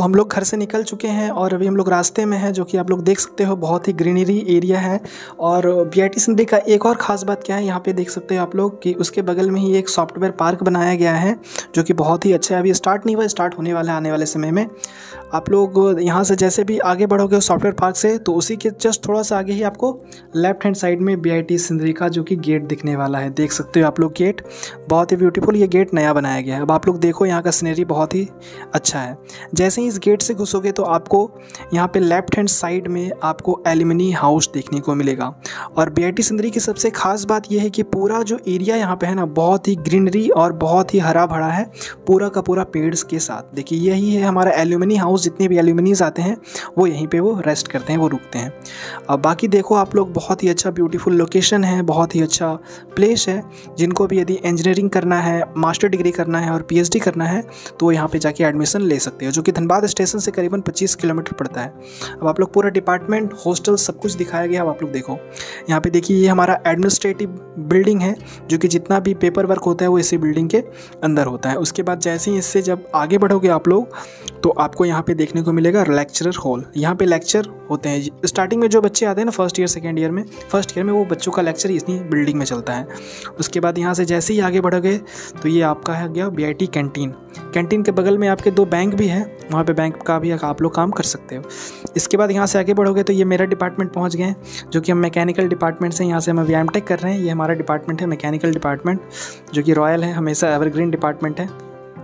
हम लोग घर से निकल चुके हैं और अभी हम लोग रास्ते में हैं, जो कि आप लोग देख सकते हो बहुत ही ग्रीनरी एरिया है। और बीआईटी सिंदरी का एक और ख़ास बात क्या है, यहाँ पे देख सकते हो आप लोग कि उसके बगल में ही एक सॉफ्टवेयर पार्क बनाया गया है, जो कि बहुत ही अच्छा है। अभी स्टार्ट नहीं हुआ, स्टार्ट होने वाला है आने वाले समय में। आप लोग यहाँ से जैसे भी आगे बढ़ोगे सॉफ्टवेयर पार्क से, तो उसी के जस्ट थोड़ा सा आगे ही आपको लेफ्ट हैंड साइड में बीआईटी सिंदरी का जो कि गेट दिखने वाला है। देख सकते हो आप लोग गेट, बहुत ही ब्यूटीफुल ये गेट नया बनाया गया है। अब आप लोग देखो यहाँ का सीनरी बहुत ही अच्छा है। जैसे ही इस गेट से घुसोगे तो आपको यहाँ पे लेफ्ट हैंड साइड में आपको एल्यूमिनी हाउस देखने को मिलेगा। और बीआईटी सिंदरी की सबसे खास बात यह है कि पूरा जो एरिया यहाँ पे है ना, बहुत ही ग्रीनरी और बहुत ही हरा भरा है, पूरा का पूरा पेड़ के साथ। देखिए यही है हमारा एल्यूमिनी हाउस। जितने भी एल्यूमिनीज आते हैं वो यहीं पे वो रेस्ट करते हैं, वो रुकते हैं। अब बाकी देखो आप लोग, बहुत ही अच्छा ब्यूटीफुल लोकेशन है, बहुत ही अच्छा प्लेस है। जिनको भी यदि इंजीनियरिंग करना है, मास्टर डिग्री करना है और पीएचडी करना है तो यहाँ पे जाके एडमिशन ले सकते हो, जो कि धनबाद स्टेशन से करीबन 25 किलोमीटर पड़ता है। अब आप लोग पूरा डिपार्टमेंट, हॉस्टल सब कुछ दिखाया गया। अब आप लोग देखो यहाँ पे, देखिए ये हमारा एडमिनिस्ट्रेटिव बिल्डिंग है, जो कि जितना भी पेपर वर्क होता है वो इसी बिल्डिंग के अंदर होता है। उसके बाद जैसे ही इससे जब आगे बढ़ोगे आप लोग, तो आपको यहाँ पे देखने को मिलेगा लेक्चरर हॉल। यहाँ पे लेक्चर होते हैं। स्टार्टिंग में जो बच्चे आते हैं ना फर्स्ट ईयर सेकेंड ईयर में, फर्स्ट ईयर में वो बच्चों का लेक्चर इसी बिल्डिंग में चलता है। उसके बाद यहाँ से जैसे ही आगे बढ़ोगे तो ये आपका है गया बीआईटी कैंटीन। कैंटीन के बगल में आपके 2 बैंक भी हैं, वहाँ पे बैंक का भी आप लोग काम कर सकते हो। इसके बाद यहाँ से आगे बढ़ोगे तो ये मेरा डिपार्टमेंट पहुँच गए हैं, जो कि हम मैकेनिकल डिपार्टमेंट से यहाँ से हम अभी एमटेक कर रहे हैं। ये हमारा डिपार्टमेंट है मैकेनिकल डिपार्टमेंट, जो कि रॉयल है, हमेशा एवरग्रीन डिपार्टमेंट है।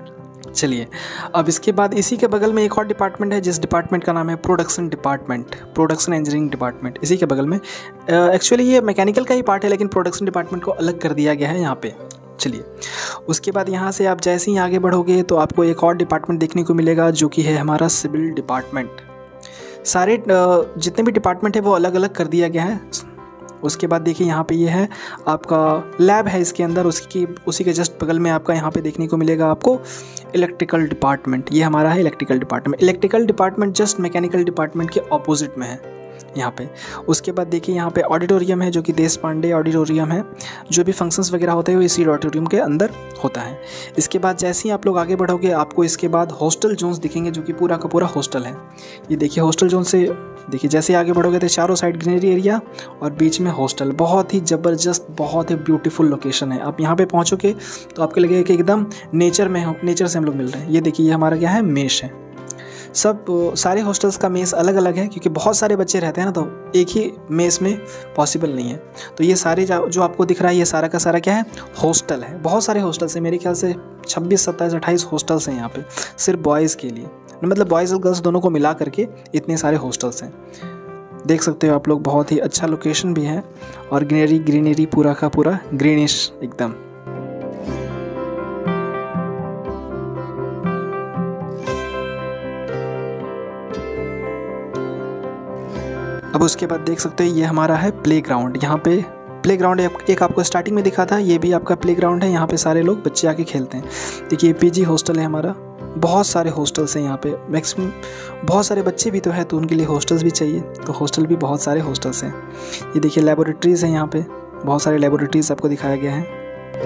चलिए अब इसके बाद इसी के बगल में एक और डिपार्टमेंट है, जिस डिपार्टमेंट का नाम है production department, production engineering department. इसी के बगल में एक्चुअली ये मैकेनिकल का ही पार्ट है, लेकिन प्रोडक्शन डिपार्टमेंट को अलग कर दिया गया है यहाँ पे। चलिए उसके बाद यहाँ से आप जैसे ही आगे बढ़ोगे तो आपको एक और डिपार्टमेंट देखने को मिलेगा, जो कि है हमारा सिविल डिपार्टमेंट। सारे जितने भी डिपार्टमेंट है वो अलग अलग कर दिया गया है। उसके बाद देखिए यहाँ पे ये है आपका लैब है इसके अंदर, उसी के जस्ट बगल में आपका यहाँ पे देखने को मिलेगा आपको इलेक्ट्रिकल डिपार्टमेंट। ये हमारा है electrical department. Electrical department just mechanical department के ऑपोजिट में है यहाँ पे। उसके बाद देखिए यहाँ पे ऑडिटोरियम है, जो कि देश पांडे ऑडिटोरियम है। जो भी फंक्शंस वगैरह होते हैं वो इसी ऑडिटोरियम के अंदर होता है। इसके बाद जैसे ही आप लोग आगे बढ़ोगे आपको इसके बाद हॉस्टल जोन्स दिखेंगे, जो कि पूरा का पूरा हॉस्टल है। ये देखिए हॉस्टल जोन से देखिए जैसे आगे बढ़ोगे तो चारों साइड ग्रीनरी एरिया और बीच में हॉस्टल। बहुत ही ज़बरदस्त, बहुत ही ब्यूटीफुल लोकेशन है। आप यहाँ पे पहुँचोगे तो आपको लगेगा कि एकदम नेचर में हो, नेचर से हम लोग मिल रहे हैं। ये देखिए ये हमारा क्या है, मेस है। सब सारे हॉस्टल्स का मेस अलग अलग है, क्योंकि बहुत सारे बच्चे रहते हैं ना, तो एक ही मेस में पॉसिबल नहीं है। तो ये सारे जो आपको दिख रहा है, ये सारा का सारा क्या है, हॉस्टल है। बहुत सारे हॉस्टल्स हैं, मेरे ख्याल से 26, 27, 28 हॉस्टल्स हैं यहाँ पे, सिर्फ बॉयज़ के लिए, मतलब बॉयज़ और गर्ल्स दोनों को मिला करके इतने सारे हॉस्टल्स हैं। देख सकते हो आप लोग, बहुत ही अच्छा लोकेशन भी है और ग्रीनरी पूरा का पूरा ग्रीनिश एकदम। अब उसके बाद देख सकते हैं ये हमारा है प्लेग्राउंड। यहाँ पे प्लेग्राउंड एक आपको स्टार्टिंग में दिखा था, ये भी आपका प्लेग्राउंड है। यहाँ पे सारे लोग बच्चे आके खेलते हैं। देखिए पीजी हॉस्टल है हमारा। बहुत सारे हॉस्टल्स हैं यहाँ पे, मैक्सिमम बहुत सारे बच्चे भी तो है, तो उनके लिए हॉस्टल्स भी चाहिए, तो हॉस्टल भी बहुत सारे हॉस्टल्स हैं। ये देखिए लेबोरेटरीज़ हैं, यहाँ पे बहुत सारे लेबोरेटरीज़ आपको दिखाया गया है।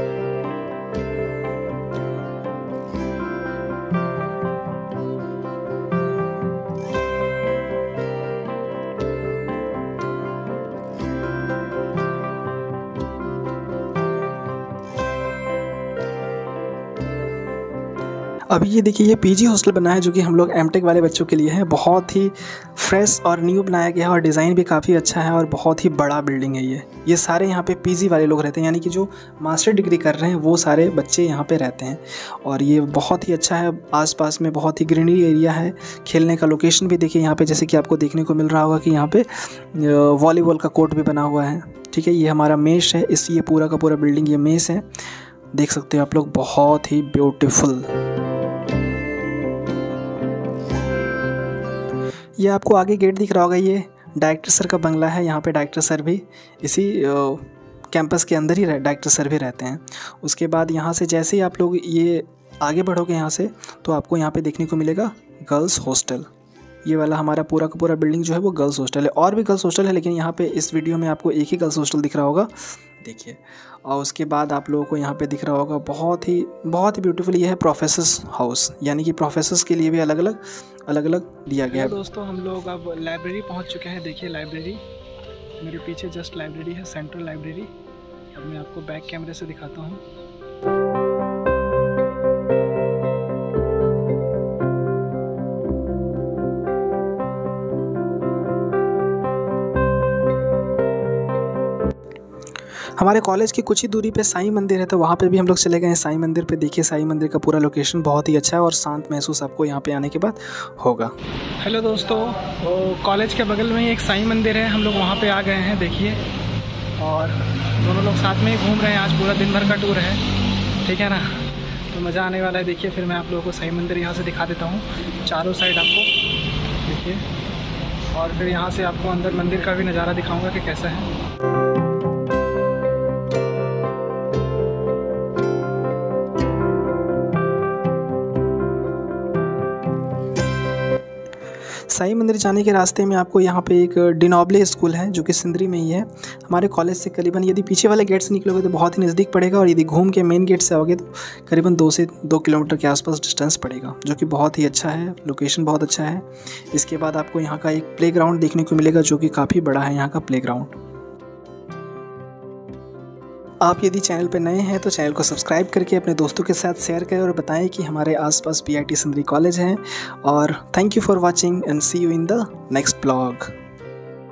अभी ये देखिए ये पीजी हॉस्टल बना है, जो कि हम लोग एमटेक वाले बच्चों के लिए है। बहुत ही फ्रेश और न्यू बनाया गया है और डिज़ाइन भी काफ़ी अच्छा है और बहुत ही बड़ा बिल्डिंग है ये सारे यहाँ पे पीजी वाले लोग रहते हैं, यानी कि जो मास्टर डिग्री कर रहे हैं वो सारे बच्चे यहाँ पे रहते हैं। और ये बहुत ही अच्छा है, आसपास में बहुत ही ग्रीनरी एरिया है। खेलने का लोकेशन भी देखिए यहाँ पे, जैसे कि आपको देखने को मिल रहा होगा कि यहाँ पे वॉलीबॉल का कोर्ट भी बना हुआ है। ठीक है, ये हमारा मेस है, ये पूरा का पूरा बिल्डिंग ये मेस है। देख सकते हो आप लोग, बहुत ही ब्यूटीफुल। ये आपको आगे गेट दिख रहा होगा, ये डायरेक्टर सर का बंगला है। यहाँ पे डायरेक्टर सर भी इसी कैंपस के अंदर ही डायरेक्टर सर भी रहते हैं। उसके बाद यहाँ से जैसे ही आप लोग ये आगे बढ़ोगे यहाँ से, तो आपको यहाँ पे देखने को मिलेगा गर्ल्स हॉस्टल। ये वाला हमारा पूरा का पूरा बिल्डिंग जो है वो गर्ल्स हॉस्टल है। और भी गर्ल्स हॉस्टल है, लेकिन यहाँ पे इस वीडियो में आपको एक ही गर्ल्स हॉस्टल दिख रहा होगा, देखिए। और उसके बाद आप लोगों को यहाँ पे दिख रहा होगा बहुत ही ब्यूटीफुल, ये है प्रोफेसर्स हाउस, यानी कि प्रोफेसर्स के लिए भी अलग अलग अलग अलग दिया गया है। दोस्तों हम लोग अब लाइब्रेरी पहुंच चुके हैं। देखिए लाइब्रेरी मेरे पीछे जस्ट लाइब्रेरी है, सेंट्रल लाइब्रेरी। अब मैं आपको बैक कैमरे से दिखाता हूँ। हमारे कॉलेज की कुछ ही दूरी पे साईं मंदिर है, तो वहाँ पे भी हम लोग चले गए हैं साईं मंदिर पे। देखिए साईं मंदिर का पूरा लोकेशन बहुत ही अच्छा है और शांत महसूस आपको यहाँ पे आने के बाद होगा। हेलो दोस्तों, कॉलेज के बगल में ही एक साईं मंदिर है, हम लोग वहाँ पे आ गए हैं। देखिए, और दोनों लोग साथ में ही घूम रहे हैं। आज पूरा दिन भर का टूर है, ठीक है ना, तो मज़ा आने वाला है। देखिए फिर मैं आप लोगों को साईं मंदिर यहाँ से दिखा देता हूँ, चारों साइड आपको देखिए, और फिर यहाँ से आपको अंदर मंदिर का भी नज़ारा दिखाऊँगा कि कैसा है। साईं मंदिर जाने के रास्ते में आपको यहाँ पे एक डिनोबले स्कूल है जो कि सिंदरी में ही है। हमारे कॉलेज से करीबन यदि पीछे वाले गेट से निकलोगे तो बहुत ही नज़दीक पड़ेगा, और यदि घूम के मेन गेट से आओगे तो करीबन 2 से 2 किलोमीटर के आसपास डिस्टेंस पड़ेगा, जो कि बहुत ही अच्छा है। लोकेशन बहुत अच्छा है। इसके बाद आपको यहाँ का एक प्लेग्राउंड देखने को मिलेगा जो कि काफ़ी बड़ा है यहाँ का प्लेग्राउंड। आप यदि चैनल पर नए हैं तो चैनल को सब्सक्राइब करके अपने दोस्तों के साथ शेयर करें और बताएं कि हमारे आसपास BIT सिंदरी कॉलेज हैं। और thank you for watching and see you in the next blog.